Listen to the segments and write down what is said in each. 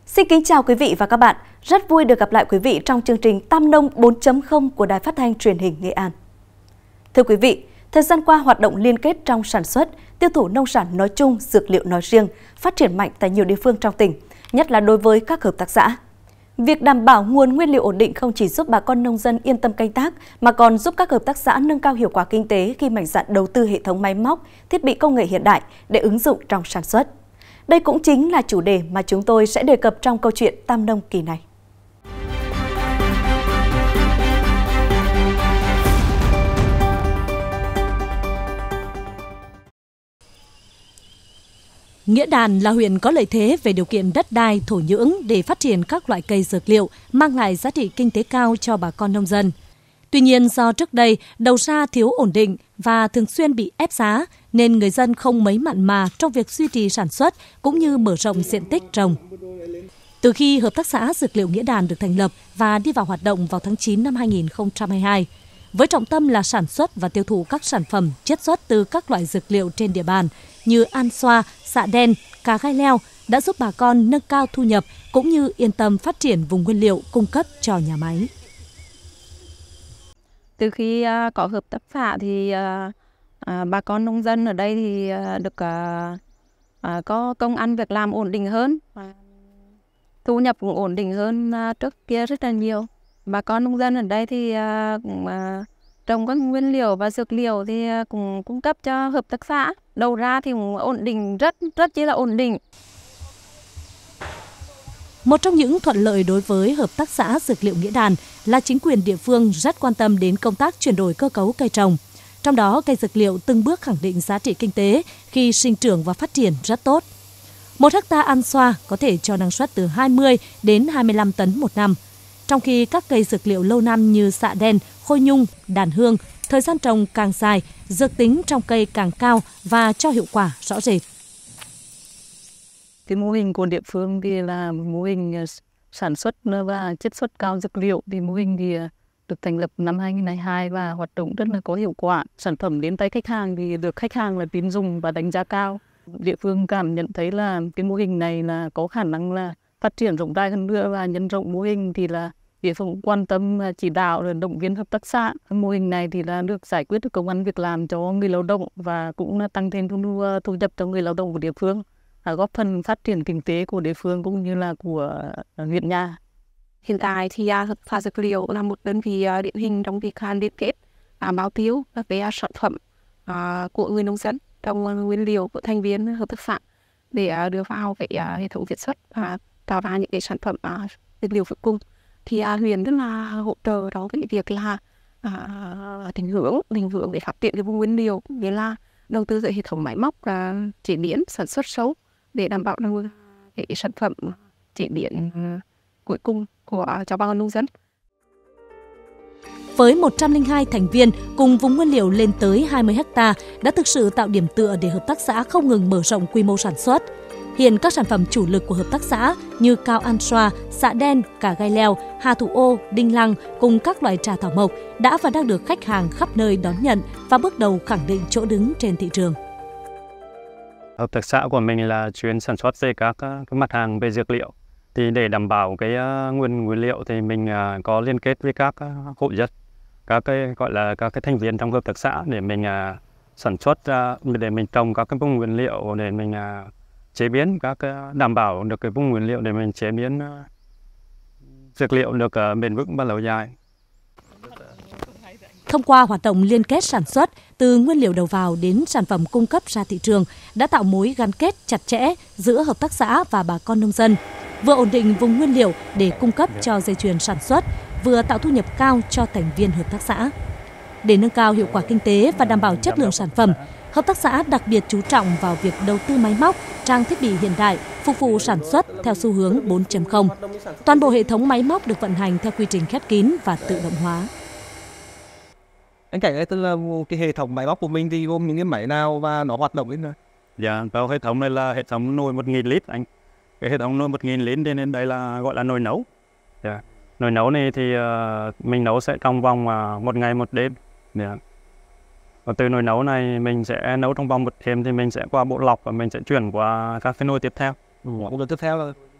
Xin kính chào quý vị và các bạn. Rất vui được gặp lại quý vị trong chương trình Tam Nông 4.0 của Đài Phát thanh Truyền hình Nghệ An. Thưa quý vị, thời gian qua hoạt động liên kết trong sản xuất, tiêu thụ nông sản nói chung, dược liệu nói riêng phát triển mạnh tại nhiều địa phương trong tỉnh, nhất là đối với các hợp tác xã. Việc đảm bảo nguồn nguyên liệu ổn định không chỉ giúp bà con nông dân yên tâm canh tác mà còn giúp các hợp tác xã nâng cao hiệu quả kinh tế khi mạnh dạn đầu tư hệ thống máy móc, thiết bị công nghệ hiện đại để ứng dụng trong sản xuất. Đây cũng chính là chủ đề mà chúng tôi sẽ đề cập trong câu chuyện Tam Nông kỳ này. Nghĩa Đàn là huyện có lợi thế về điều kiện đất đai, thổ nhưỡng để phát triển các loại cây dược liệu, mang lại giá trị kinh tế cao cho bà con nông dân. Tuy nhiên do trước đây đầu ra thiếu ổn định và thường xuyên bị ép giá, nên người dân không mấy mặn mà trong việc duy trì sản xuất cũng như mở rộng diện tích trồng. Từ khi Hợp tác xã Dược liệu Nghĩa Đàn được thành lập và đi vào hoạt động vào tháng 9 năm 2022, với trọng tâm là sản xuất và tiêu thụ các sản phẩm chiết xuất từ các loại dược liệu trên địa bàn như an xoa, xạ đen, cà gai leo đã giúp bà con nâng cao thu nhập cũng như yên tâm phát triển vùng nguyên liệu cung cấp cho nhà máy. Từ khi có hợp tác xã thì bà con nông dân ở đây thì được có công ăn việc làm ổn định hơn, thu nhập cũng ổn định hơn trước kia rất là nhiều. Bà con nông dân ở đây thì cũng trồng các nguyên liệu và dược liệu thì cũng cung cấp cho hợp tác xã. Đầu ra thì cũng ổn định, rất chỉ là ổn định. Một trong những thuận lợi đối với Hợp tác xã Dược liệu Nghĩa Đàn là chính quyền địa phương rất quan tâm đến công tác chuyển đổi cơ cấu cây trồng. Trong đó, cây dược liệu từng bước khẳng định giá trị kinh tế khi sinh trưởng và phát triển rất tốt. 1 hectare an xoa có thể cho năng suất từ 20 đến 25 tấn một năm. Trong khi các cây dược liệu lâu năm như xạ đen, khôi nhung, đàn hương, thời gian trồng càng dài, dược tính trong cây càng cao và cho hiệu quả rõ rệt. Cái mô hình của địa phương thì là mô hình sản xuất và chiết xuất cao dược liệu. Thì mô hình thì được thành lập năm 2022 và hoạt động rất là có hiệu quả. Sản phẩm đến tay khách hàng thì được khách hàng là tín dụng và đánh giá cao. Địa phương cảm nhận thấy là cái mô hình này là có khả năng là phát triển rộng rãi hơn nữa, và nhân rộng mô hình thì là địa phương cũng quan tâm chỉ đạo rồi động viên hợp tác xã. Mô hình này thì là được giải quyết được công ăn việc làm cho người lao động và cũng là tăng thêm thu nhập cho người lao động của địa phương, góp phần phát triển kinh tế của địa phương cũng như là của huyện nhà. Hiện tại thì Hợp tác xã Dược liệu là một đơn vị điển hình trong việc liên kết bao tiêu các cái sản phẩm của người nông dân trong nguyên liệu của thành viên hợp tác xã để đưa vào cái hệ thống chiết xuất và tạo ra những cái sản phẩm dược liệu cuối cùng. Thì huyện rất là hỗ trợ trong cái việc là định hướng để phát triển cái vùng nguyên liệu, như là đầu tư hệ thống máy móc chế biến sản xuất sâu để đảm bảo được cái sản phẩm chế biến cuối cùng cho bà con nông dân. Với 102 thành viên cùng vùng nguyên liệu lên tới 20 ha đã thực sự tạo điểm tựa để hợp tác xã không ngừng mở rộng quy mô sản xuất. Hiện các sản phẩm chủ lực của hợp tác xã như cao an xoa, xạ đen, cà gai leo, hà thủ ô, đinh lăng cùng các loại trà thảo mộc đã và đang được khách hàng khắp nơi đón nhận và bước đầu khẳng định chỗ đứng trên thị trường. Hợp tác xã của mình là chuyên sản xuất về các mặt hàng về dược liệu. Thì để đảm bảo cái nguyên liệu thì mình có liên kết với các hộ dân, các cái thành viên trong hợp tác xã để mình sản xuất, để mình trồng các cái vùng nguyên liệu để mình chế biến đảm bảo được cái vùng nguyên liệu để mình chế biến dược liệu được bền vững và lâu dài. Thông qua hoạt động liên kết sản xuất từ nguyên liệu đầu vào đến sản phẩm cung cấp ra thị trường đã tạo mối gắn kết chặt chẽ giữa hợp tác xã và bà con nông dân, vừa ổn định vùng nguyên liệu để cung cấp cho dây chuyền sản xuất, vừa tạo thu nhập cao cho thành viên hợp tác xã. Để nâng cao hiệu quả kinh tế và đảm bảo chất lượng sản phẩm, hợp tác xã đặc biệt chú trọng vào việc đầu tư máy móc, trang thiết bị hiện đại, phục vụ sản xuất theo xu hướng 4.0. Toàn bộ hệ thống máy móc được vận hành theo quy trình khép kín và tự động hóa. Anh kể tức là cái hệ thống máy móc của mình thì gồm những cái máy nào và nó hoạt động thế nào? Dạ, vào hệ thống này là hệ thống nồi 1.000 lít anh. Cái hệ thống nồi 1.000 lít nên đây là gọi là nồi nấu. Yeah. Nồi nấu này thì mình nấu sẽ trong vòng 1 ngày 1 đêm. Yeah. Và từ nồi nấu này mình sẽ nấu trong vòng 1 đêm thì mình sẽ qua bộ lọc và mình sẽ chuyển qua các cái nồi tiếp theo. Bộ tiếp theo là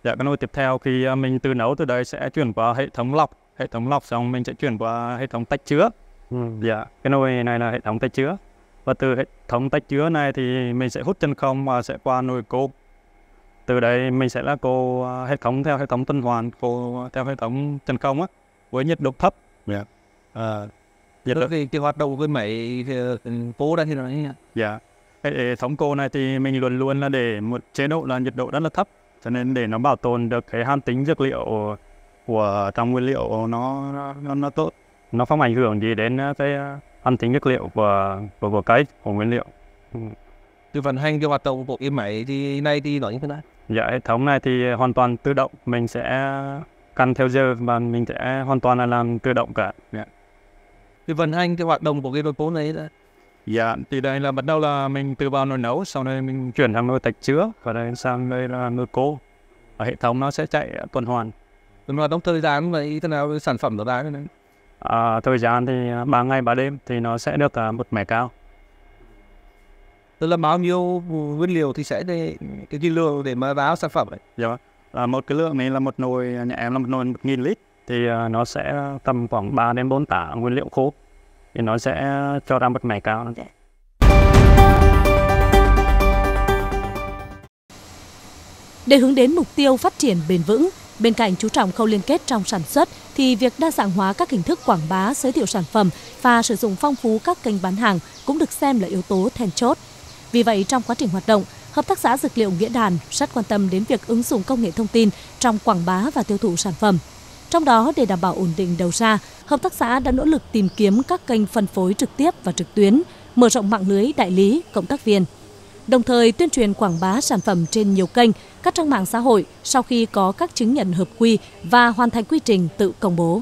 Dạ, cái nồi tiếp theo khi mình từ nấu từ đây sẽ chuyển qua hệ thống lọc xong mình sẽ chuyển qua hệ thống tách chứa. Dạ, cái nồi này là hệ thống tách chứa. Và từ hệ thống tách chứa này thì mình sẽ hút chân không và sẽ qua nồi cô. Từ đây mình sẽ là cô theo hệ thống tuần hoàn, cô theo hệ thống chân không á, với nhiệt độ thấp. Yeah. Cái hoạt động với máy cô đây thì nó như dạ. Hệ thống cô này thì mình luôn luôn là để một chế độ là nhiệt độ rất là thấp, cho nên để nó bảo tồn được cái han tính dược liệu của trong nguyên liệu nó tốt, nó không ảnh hưởng gì đến cái han tính dược liệu của cây, của nguyên liệu. Từ vận hành cái hoạt động của cái máy thì nay thì nó như thế nào? Dạ, hệ thống này thì hoàn toàn tự động, mình sẽ căn theo giờ và mình sẽ hoàn toàn là làm tự động cả. Dạ. Cái vận hành cái hoạt động của cái nồi cô này là dạ, thì đây là bắt đầu là mình từ vào nồi nấu, sau đây mình chuyển sang nồi tách chứa và đây sang đây là nồi cô. Ở hệ thống nó sẽ chạy tuần hoàn. Tuần hoàn trong thời gian vậy thế nào sản phẩm nó ra cái này? Thời gian thì 3 ngày 3 đêm thì nó sẽ được một mẻ cao. Tức là bao nhiêu nguyên liệu thì sẽ cái lượng để mà báo sản phẩm ấy? Dạ, một cái lượng này là một nồi, nhà em là một nồi 1000 lít thì nó sẽ tầm khoảng 3 đến 4 tả nguyên liệu khô thì nó sẽ cho ra một mẻ cao. Để hướng đến mục tiêu phát triển bền vững, bên cạnh chú trọng khâu liên kết trong sản xuất thì việc đa dạng hóa các hình thức quảng bá, giới thiệu sản phẩm và sử dụng phong phú các kênh bán hàng cũng được xem là yếu tố then chốt. Vì vậy, trong quá trình hoạt động, Hợp tác xã Dược liệu Nghĩa Đàn rất quan tâm đến việc ứng dụng công nghệ thông tin trong quảng bá và tiêu thụ sản phẩm. Trong đó, để đảm bảo ổn định đầu ra, Hợp tác xã đã nỗ lực tìm kiếm các kênh phân phối trực tiếp và trực tuyến, mở rộng mạng lưới đại lý, cộng tác viên. Đồng thời tuyên truyền quảng bá sản phẩm trên nhiều kênh, các trang mạng xã hội sau khi có các chứng nhận hợp quy và hoàn thành quy trình tự công bố.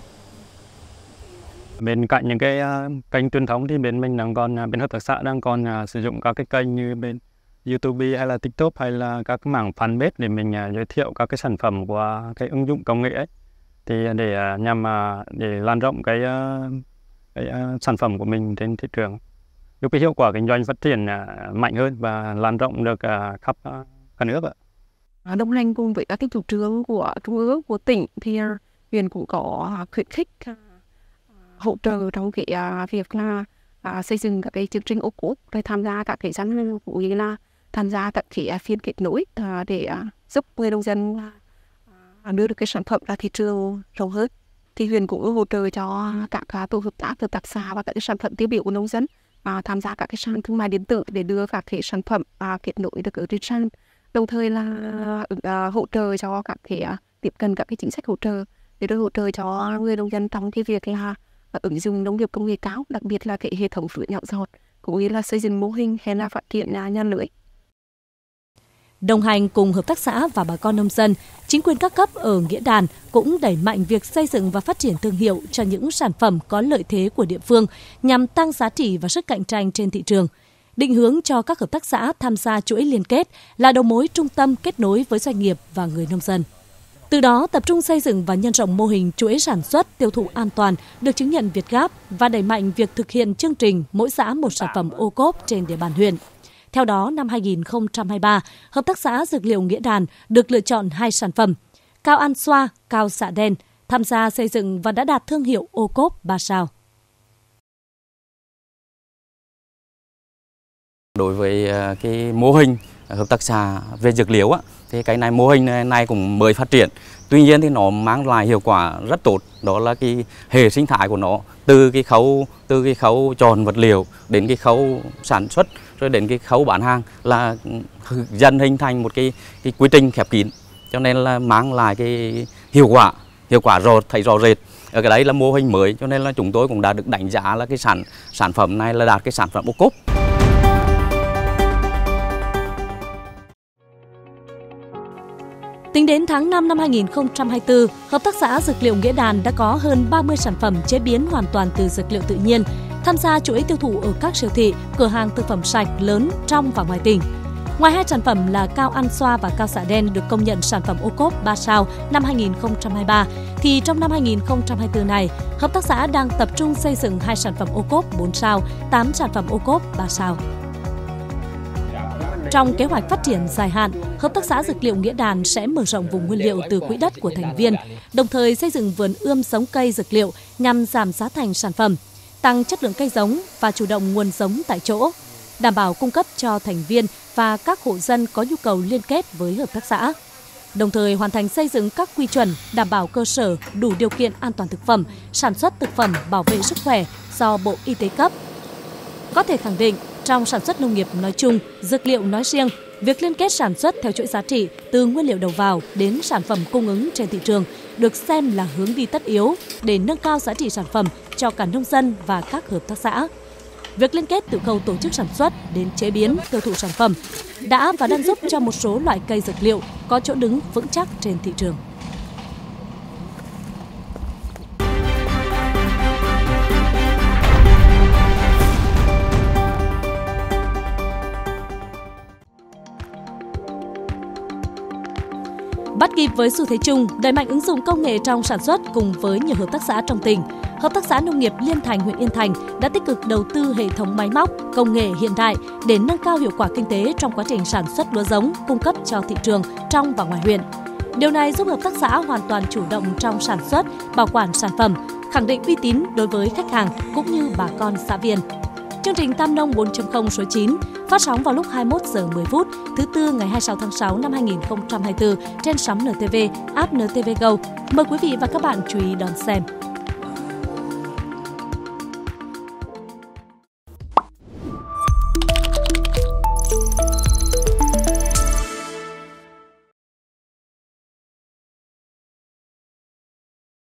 Bên cạnh những cái kênh truyền thống thì bên hợp tác xã đang còn sử dụng các cái kênh như bên YouTube hay là TikTok hay là các mảng fanpage để mình giới thiệu các cái sản phẩm của cái ứng dụng công nghệ ấy. Thì để nhằm để lan rộng cái sản phẩm của mình trên thị trường, giúp cái hiệu quả kinh doanh phát triển mạnh hơn và lan rộng được khắp cả nước ạ. Đồng hành cùng với các cái chủ trương của trung ương, của tỉnh thì huyện cũng có khuyến khích hỗ trợ trong cái việc là xây dựng các cái chương trình ô cốp, rồi tham gia các cái sản cũng như là tham gia các cái phiên kết nối để giúp người nông dân đưa được cái sản phẩm ra thị trường rộng hơn. Thì huyện cũng hỗ trợ cho các tổ hợp tác xã và các cái sản phẩm tiêu biểu của nông dân tham gia các cái sàn thương mại điện tử để đưa các cái sản phẩm kết nối được ở trên sàn, đồng thời là hỗ trợ cho các cái tiếp cận các cái chính sách hỗ trợ để được hỗ trợ cho người nông dân trong cái việc là ứng dụng nông nghiệp công nghệ cao, đặc biệt là cái hệ thống tưới nhỏ giọt cũng như là xây dựng mô hình hay là phát triển nhà lưới. Đồng hành cùng hợp tác xã và bà con nông dân, chính quyền các cấp ở Nghĩa Đàn cũng đẩy mạnh việc xây dựng và phát triển thương hiệu cho những sản phẩm có lợi thế của địa phương nhằm tăng giá trị và sức cạnh tranh trên thị trường. Định hướng cho các hợp tác xã tham gia chuỗi liên kết là đầu mối trung tâm kết nối với doanh nghiệp và người nông dân. Từ đó tập trung xây dựng và nhân rộng mô hình chuỗi sản xuất tiêu thụ an toàn được chứng nhận Việt-Gap và đẩy mạnh việc thực hiện chương trình mỗi xã một sản phẩm ô cốp trên địa bàn huyện. Theo đó, năm 2023, Hợp tác xã Dược liệu Nghĩa Đàn được lựa chọn 2 sản phẩm, cao ăn xoa, cao xạ đen, tham gia xây dựng và đã đạt thương hiệu ô cốp 3 sao. Đối với cái mô hình hợp tác xã về dược liệu thì cái này mô hình này cũng mới phát triển. Tuy nhiên thì nó mang lại hiệu quả rất tốt, đó là cái hệ sinh thái của nó, từ cái khâu chọn vật liệu đến cái khâu sản xuất rồi đến cái khâu bán hàng là dần hình thành một cái quy trình khép kín, cho nên là mang lại cái hiệu quả thấy rõ rệt. Ở cái đấy là mô hình mới, cho nên là chúng tôi cũng đã được đánh giá là cái sản phẩm này là đạt cái sản phẩm ô cốp. Tính đến tháng 5 năm 2024, Hợp tác xã Dược liệu Nghĩa Đàn đã có hơn 30 sản phẩm chế biến hoàn toàn từ dược liệu tự nhiên, tham gia chuỗi tiêu thụ ở các siêu thị, cửa hàng thực phẩm sạch lớn trong và ngoài tỉnh. Ngoài 2 sản phẩm là cao ăn xoa và cao xạ đen được công nhận sản phẩm ô cốp 3 sao năm 2023, thì trong năm 2024 này, Hợp tác xã đang tập trung xây dựng 2 sản phẩm ô cốp 4 sao, 8 sản phẩm ô cốp 3 sao. Trong kế hoạch phát triển dài hạn, Hợp tác xã Dược liệu Nghĩa Đàn sẽ mở rộng vùng nguyên liệu từ quỹ đất của thành viên, đồng thời xây dựng vườn ươm giống cây dược liệu nhằm giảm giá thành sản phẩm, tăng chất lượng cây giống và chủ động nguồn giống tại chỗ, đảm bảo cung cấp cho thành viên và các hộ dân có nhu cầu liên kết với hợp tác xã. Đồng thời hoàn thành xây dựng các quy chuẩn đảm bảo cơ sở đủ điều kiện an toàn thực phẩm, sản xuất thực phẩm bảo vệ sức khỏe do Bộ Y tế cấp. Có thể khẳng định, trong sản xuất nông nghiệp nói chung, dược liệu nói riêng, việc liên kết sản xuất theo chuỗi giá trị từ nguyên liệu đầu vào đến sản phẩm cung ứng trên thị trường được xem là hướng đi tất yếu để nâng cao giá trị sản phẩm cho cả nông dân và các hợp tác xã. Việc liên kết từ khâu tổ chức sản xuất đến chế biến, tiêu thụ sản phẩm đã và đang giúp cho một số loại cây dược liệu có chỗ đứng vững chắc trên thị trường. Bắt kịp với xu thế chung, đẩy mạnh ứng dụng công nghệ trong sản xuất cùng với nhiều hợp tác xã trong tỉnh, Hợp tác xã Nông nghiệp Liên Thành, huyện Yên Thành đã tích cực đầu tư hệ thống máy móc, công nghệ hiện đại để nâng cao hiệu quả kinh tế trong quá trình sản xuất lúa giống cung cấp cho thị trường trong và ngoài huyện. Điều này giúp hợp tác xã hoàn toàn chủ động trong sản xuất, bảo quản sản phẩm, khẳng định uy tín đối với khách hàng cũng như bà con xã viên. Chương trình Tam Nông 4.0 số 9 phát sóng vào lúc 21 giờ 10 phút thứ Tư ngày 26 tháng 6 năm 2024 trên sóng NTV, app NTV Go. Mời quý vị và các bạn chú ý đón xem.